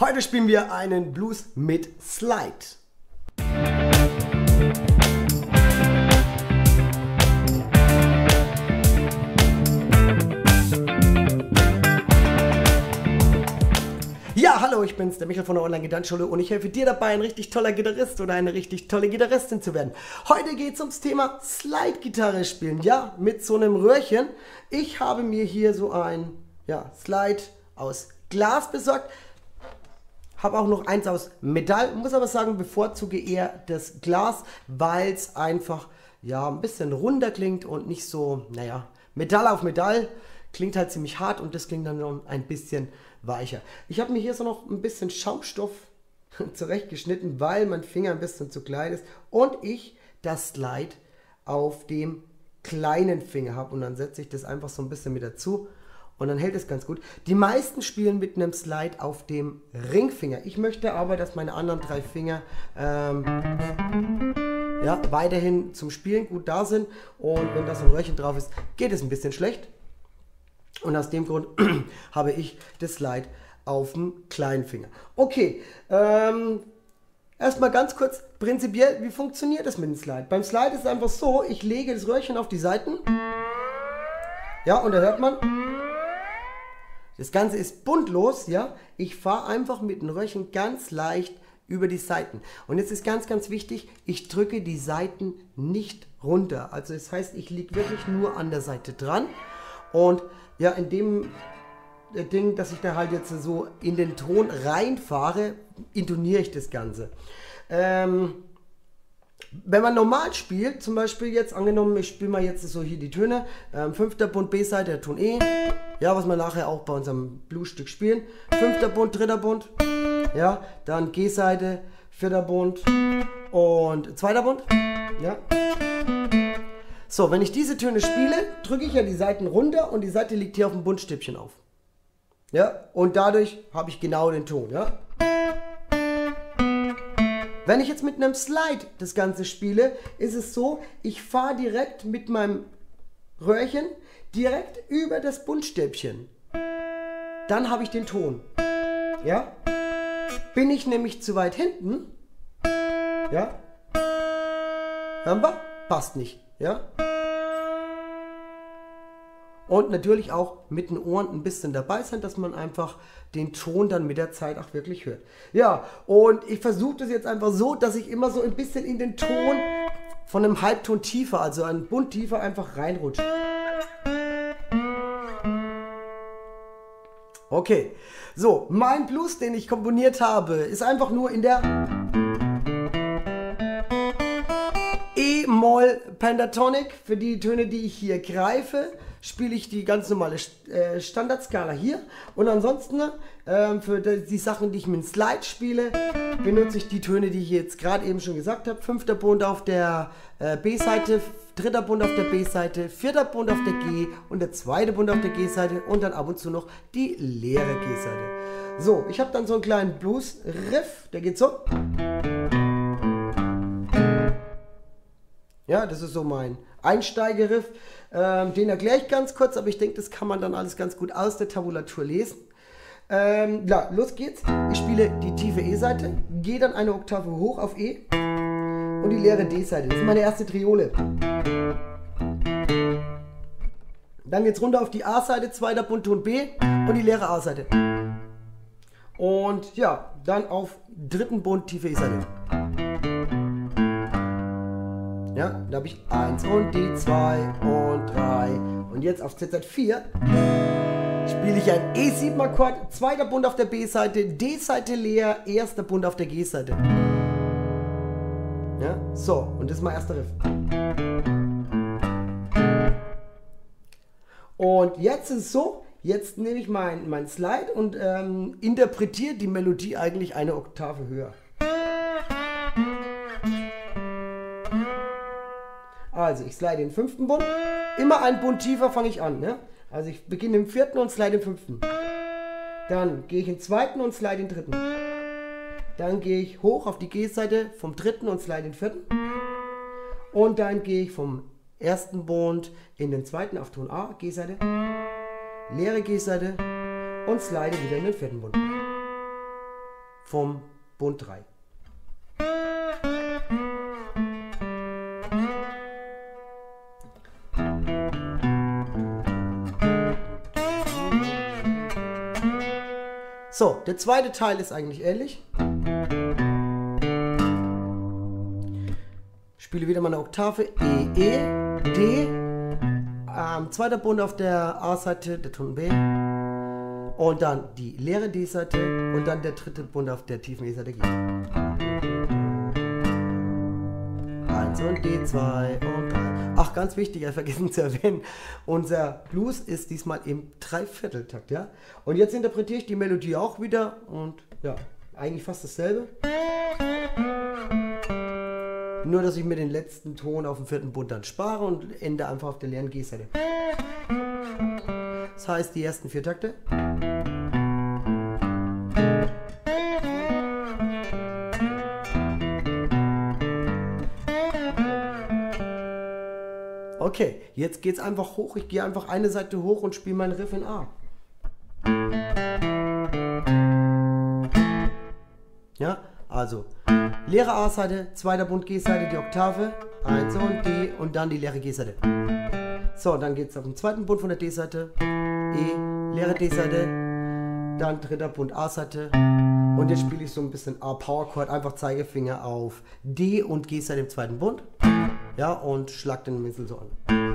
Heute spielen wir einen Blues mit Slide. Ja, hallo, ich bin's, der Michael von der Online-Gitarrenschule und ich helfe dir dabei, ein richtig toller Gitarrist oder eine richtig tolle Gitarristin zu werden. Heute geht's ums Thema Slide-Gitarre spielen, ja, mit so einem Röhrchen. Ich habe mir hier so ein Slide aus Glas besorgt, habe auch noch eins aus Metall, muss aber sagen, bevorzuge eher das Glas, weil es einfach ein bisschen runder klingt und nicht so, Metall auf Metall klingt halt ziemlich hart und das klingt dann noch ein bisschen weicher. Ich habe mir hier so noch ein bisschen Schaumstoff zurechtgeschnitten, weil mein Finger ein bisschen zu klein ist und ich das Slide auf dem kleinen Finger habe und dann setze ich das einfach so ein bisschen mit dazu und dann hält es ganz gut. Die meisten spielen mit einem Slide auf dem Ringfinger. Ich möchte aber, dass meine anderen drei Finger weiterhin zum Spielen gut da sind und wenn da so ein Röhrchen drauf ist, geht es ein bisschen schlecht. Und aus dem Grund habe ich das Slide auf dem kleinen Finger. Okay, erstmal ganz kurz, prinzipiell, wie funktioniert das mit dem Slide? Beim Slide ist es einfach so, ich lege das Röhrchen auf die Seiten. Ja, und da hört man, das Ganze ist buntlos, ja. Ich fahre einfach mit dem Röhrchen ganz leicht über die Seiten. Und jetzt ist ganz, ganz wichtig, ich drücke die Seiten nicht runter. Also das heißt, ich liege wirklich nur an der Seite dran. Und ja, in dem Ding, dass ich da halt jetzt so in den Ton reinfahre, intoniere ich das Ganze. Wenn man normal spielt, zum Beispiel jetzt angenommen, ich spiele mal jetzt so hier die Töne, 5. Bund B-Seite, der Ton E, ja, was wir nachher auch bei unserem Bluesstück spielen, 5. Bund, 3. Bund, ja, dann G-Seite, 4. Bund und 2. Bund, ja. So, wenn ich diese Töne spiele, drücke ich ja die Seiten runter und die Seite liegt hier auf dem Buntstäbchen auf. Ja, und dadurch habe ich genau den Ton, ja. Wenn ich jetzt mit einem Slide das Ganze spiele, ist es so, ich fahre direkt mit meinem Röhrchen direkt über das Buntstäbchen. Dann habe ich den Ton. Ja. Bin ich nämlich zu weit hinten, ja, hören wir? Passt nicht. Ja? Und natürlich auch mit den Ohren ein bisschen dabei sein, dass man einfach den Ton dann mit der Zeit auch wirklich hört. Ja, und ich versuche das jetzt einfach so, dass ich immer so ein bisschen in den Ton von einem Halbton tiefer, also einen Bund tiefer einfach reinrutsche. Okay, so, mein Blues, den ich komponiert habe, ist einfach nur in der E-Moll Pentatonic. Für die Töne, die ich hier greife, spiele ich die ganz normale Standardskala hier. Und ansonsten für die Sachen, die ich mit dem Slide spiele, benutze ich die Töne, die ich jetzt gerade eben schon gesagt habe. 5. Bund auf der B-Seite, 3. Bund auf der B-Seite, 4. Bund auf der G und der 2. Bund auf der G-Seite und dann ab und zu noch die leere G-Seite. So, ich habe dann so einen kleinen Blues-Riff, der geht so. Ja, das ist so mein Einsteigeriff. Den erkläre ich ganz kurz, aber ich denke, das kann man dann alles ganz gut aus der Tabulatur lesen. Los geht's. Ich spiele die tiefe E-Seite, gehe dann eine Oktave hoch auf E und die leere D-Seite. Das ist meine erste Triole. Dann geht's runter auf die A-Seite, 2. Bund, Ton B und die leere A-Seite. Und ja, dann auf 3. Bund, tiefe E-Seite. Ja, da habe ich 1 und D2 und 3 und jetzt auf ZZ4 spiele ich ein E7-Akkord, 2. Bund auf der B-Seite, D-Seite leer, 1. Bund auf der G-Seite. Ja, so, und das ist mein erster Riff. Und jetzt ist es so, jetzt nehme ich mein Slide und interpretiere die Melodie eigentlich eine Oktave höher. Also ich slide den 5. Bund, immer einen Bund tiefer fange ich an. Ne? Also ich beginne im 4. und slide den 5. Dann gehe ich in den 2. und slide den 3. Dann gehe ich hoch auf die G-Seite vom 3. und slide den 4. Und dann gehe ich vom 1. Bund in den 2. auf Ton A, G-Seite, leere G-Seite und slide wieder in den 4. Bund. vom Bund 3. So, der zweite Teil ist eigentlich ähnlich. Spiele wieder mal eine Oktave, E, E, D, zweiter Bund auf der A-Seite, der Ton B, und dann die leere D-Seite und dann der dritte Bund auf der tiefen E-Seite G. 1 und D2 und 3. Ach, ganz wichtig, vergessen zu erwähnen, unser Blues ist diesmal im Dreivierteltakt, ja. Und jetzt interpretiere ich die Melodie auch wieder und ja, eigentlich fast dasselbe. Nur, dass ich mir den letzten Ton auf dem vierten Bund dann spare und ende einfach auf der leeren G-Seite. Das heißt, die ersten 4 Takte. Okay, jetzt geht es einfach hoch. Ich gehe einfach eine Seite hoch und spiele meinen Riff in A. Ja, also leere A-Seite, zweiter Bund G-Seite, die Oktave, 1 und D und dann die leere G-Seite. So, dann geht es auf den zweiten Bund von der D-Seite, E, leere D-Seite, dann dritter Bund A-Seite und jetzt spiele ich so ein bisschen A-Power-Chord, einfach Zeigefinger auf D und G-Seite im zweiten Bund, ja, und schlag den Missel so an.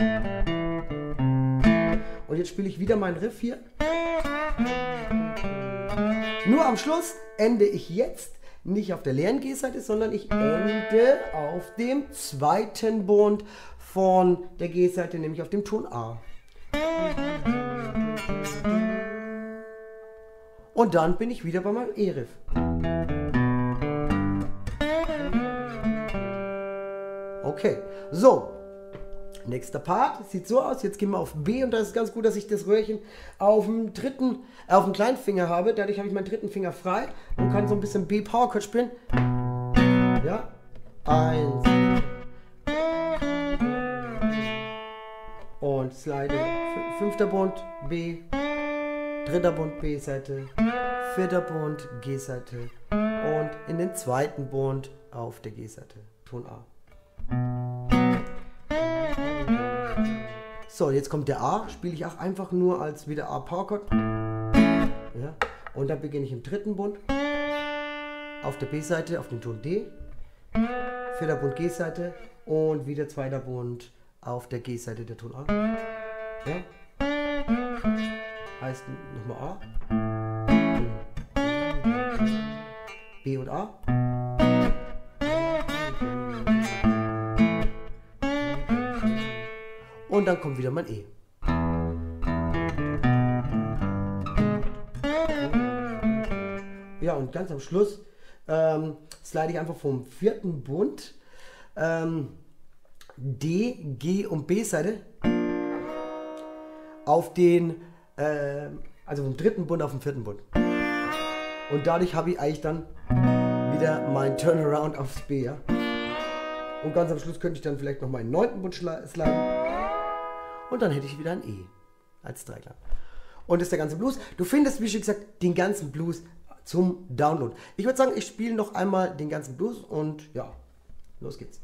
Und jetzt spiele ich wieder meinen Riff hier. Nur am Schluss ende ich jetzt nicht auf der leeren G-Seite, sondern ich ende auf dem zweiten Bund von der G-Seite, nämlich auf dem Ton A. Und dann bin ich wieder bei meinem E-Riff. Okay, so. Nächster Part, sieht so aus, jetzt gehen wir auf B und da ist es ganz gut, dass ich das Röhrchen auf dem kleinen Finger habe. Dadurch habe ich meinen dritten Finger frei und kann so ein bisschen B-Power-Chord spielen. Ja, 1 und slide, fünfter Bund B, dritter Bund B-Seite, vierter Bund G-Seite und in den zweiten Bund auf der G-Seite, Ton A. So, jetzt kommt der A, spiele ich auch einfach nur als wieder A-Power-Chord. Ja, und dann beginne ich im dritten Bund auf der B-Seite auf den Ton D, vierter Bund G-Seite und wieder zweiter Bund auf der G-Seite der Ton A. Ja. Heißt nochmal A, B und A. Und dann kommt wieder mein E. Ja, und ganz am Schluss slide ich einfach vom vierten Bund D, G und B-Seite auf den, also vom dritten Bund auf den vierten Bund. Und dadurch habe ich eigentlich dann wieder mein Turnaround aufs B. Ja? Und ganz am Schluss könnte ich dann vielleicht noch meinen 9. Bund sliden. Und dann hätte ich wieder ein E als Dreiklang. Und das ist der ganze Blues. Du findest, wie schon gesagt, den ganzen Blues zum Download. Ich würde sagen, ich spiele noch einmal den ganzen Blues und ja, los geht's.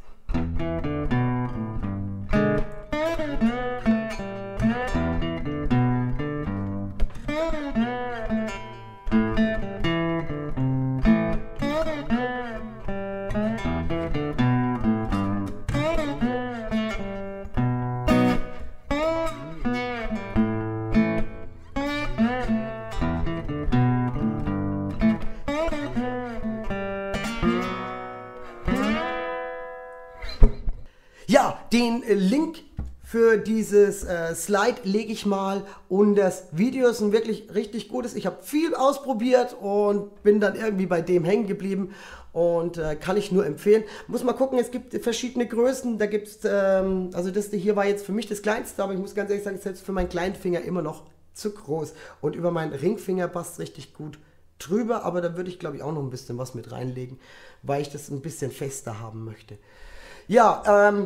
Ja, den Link für dieses Slide lege ich mal unter das Video. Es ist ein wirklich richtig gutes. Ich habe viel ausprobiert und bin dann irgendwie bei dem hängen geblieben und kann ich nur empfehlen. Muss mal gucken, es gibt verschiedene Größen. Da gibt es, also das hier war jetzt für mich das kleinste, aber ich muss ganz ehrlich sagen, selbst für meinen kleinen Finger immer noch zu groß. Und über meinen Ringfinger passt es richtig gut drüber, aber da würde ich glaube ich auch noch ein bisschen was mit reinlegen, weil ich das ein bisschen fester haben möchte. Ja,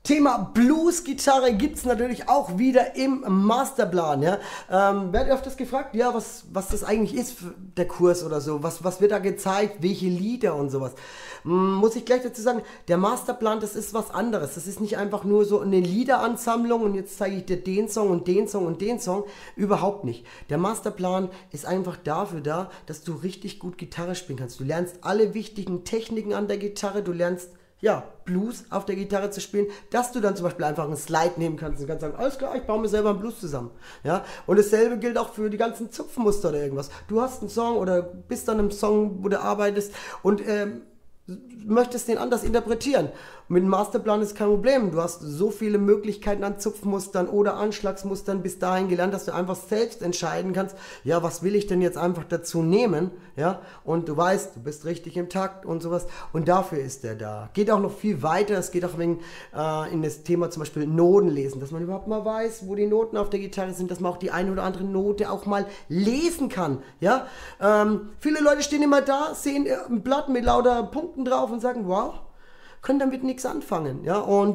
Thema Blues-Gitarre gibt es natürlich auch wieder im Masterplan. Ja? Werdet ihr öfters gefragt, ja, was das eigentlich ist, der Kurs oder so, was wird da gezeigt, welche Lieder und sowas. Muss ich gleich dazu sagen, der Masterplan, das ist was anderes. Das ist nicht einfach nur so eine Liederansammlung und jetzt zeige ich dir den Song und den Song und den Song. Überhaupt nicht. Der Masterplan ist einfach dafür da, dass du richtig gut Gitarre spielen kannst. Du lernst alle wichtigen Techniken an der Gitarre, du lernst ja, Blues auf der Gitarre zu spielen, dass du dann zum Beispiel einfach einen Slide nehmen kannst und kannst sagen, alles klar, ich baue mir selber einen Blues zusammen. Ja? Und dasselbe gilt auch für die ganzen Zupfmuster oder irgendwas. Du hast einen Song oder bist an einem Song, wo du arbeitest und möchtest den anders interpretieren. Mit dem Masterplan ist kein Problem. Du hast so viele Möglichkeiten an Zupfmustern oder Anschlagsmustern bis dahin gelernt, dass du einfach selbst entscheiden kannst, ja, was will ich denn jetzt einfach dazu nehmen, ja, und du weißt, du bist richtig im Takt und sowas und dafür ist der da. Geht auch noch viel weiter, es geht auch wegen, in das Thema zum Beispiel Noten lesen, dass man überhaupt mal weiß, wo die Noten auf der Gitarre sind, dass man auch die eine oder andere Note auch mal lesen kann, ja. Viele Leute stehen immer da, sehen ein Blatt mit lauter Punkten drauf und sagen, wow, können damit nichts anfangen, ja, und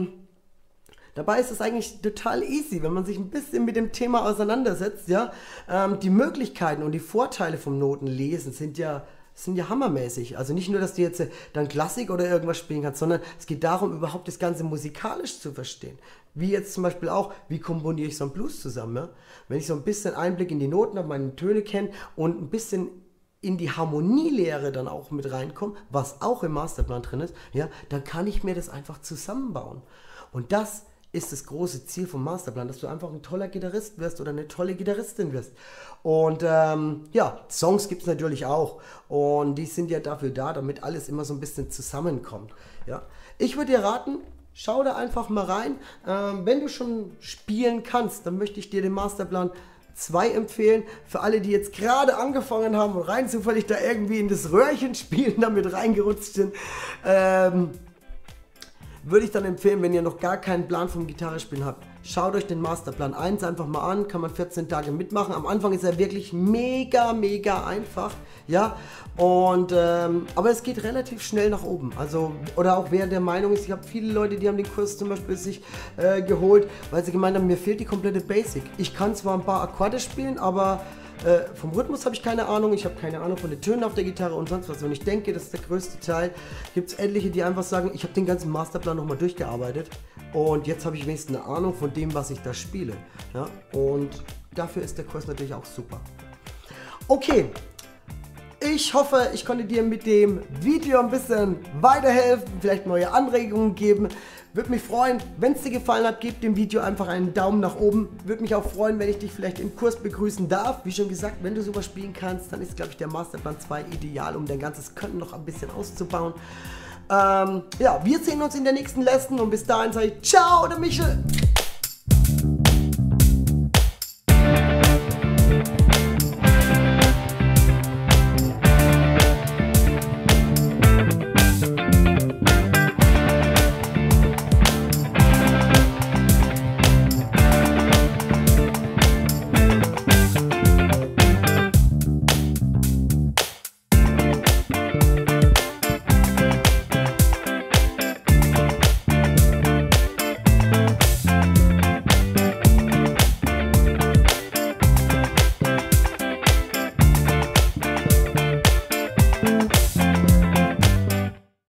dabei ist es eigentlich total easy, wenn man sich ein bisschen mit dem Thema auseinandersetzt, ja, die Möglichkeiten und die Vorteile vom Notenlesen sind ja hammermäßig, also nicht nur, dass du jetzt dann Klassik oder irgendwas spielen kannst, sondern es geht darum, überhaupt das Ganze musikalisch zu verstehen, wie jetzt zum Beispiel auch, wie komponiere ich so einen Blues zusammen, ja? Wenn ich so ein bisschen Einblick in die Noten habe, meine Töne kenne und ein bisschen in die Harmonielehre dann auch mit reinkommen, was auch im Masterplan drin ist, ja, dann kann ich mir das einfach zusammenbauen. Und das ist das große Ziel vom Masterplan, dass du einfach ein toller Gitarrist wirst oder eine tolle Gitarristin wirst. Und ja, Songs gibt es natürlich auch. Und die sind ja dafür da, damit alles immer so ein bisschen zusammenkommt. Ja. Ich würde dir raten, schau da einfach mal rein. Wenn du schon spielen kannst, dann möchte ich dir den Masterplan 2 empfehlen. Für alle, die jetzt gerade angefangen haben und rein zufällig da irgendwie in das Röhrchen spielen damit reingerutscht sind, würde ich dann empfehlen, wenn ihr noch gar keinen Plan vom Gitarrespielen habt, schaut euch den Masterplan 1 einfach mal an, kann man 14 Tage mitmachen. Am Anfang ist er wirklich mega einfach, ja, und aber es geht relativ schnell nach oben, also, oder auch wer der Meinung ist, ich habe viele Leute, die haben den Kurs zum Beispiel sich geholt, weil sie gemeint haben, mir fehlt die komplette Basic. Ich kann zwar ein paar Akkorde spielen, aber vom Rhythmus habe ich keine Ahnung, ich habe keine Ahnung von den Tönen auf der Gitarre und sonst was. Und ich denke, das ist der größte Teil. Gibt es etliche, die einfach sagen, ich habe den ganzen Masterplan nochmal durchgearbeitet und jetzt habe ich wenigstens eine Ahnung von dem, was ich da spiele. Ja? Und dafür ist der Kurs natürlich auch super. Okay, ich hoffe, ich konnte dir mit dem Video ein bisschen weiterhelfen, vielleicht neue Anregungen geben. Würde mich freuen, wenn es dir gefallen hat, gib dem Video einfach einen Daumen nach oben. Würde mich auch freuen, wenn ich dich vielleicht im Kurs begrüßen darf. Wie schon gesagt, wenn du sowas spielen kannst, dann ist, glaube ich, der Masterplan 2 ideal, um dein ganzes Können noch ein bisschen auszubauen. Ja, wir sehen uns in der nächsten Lesson und bis dahin sage ich ciao, der Michel!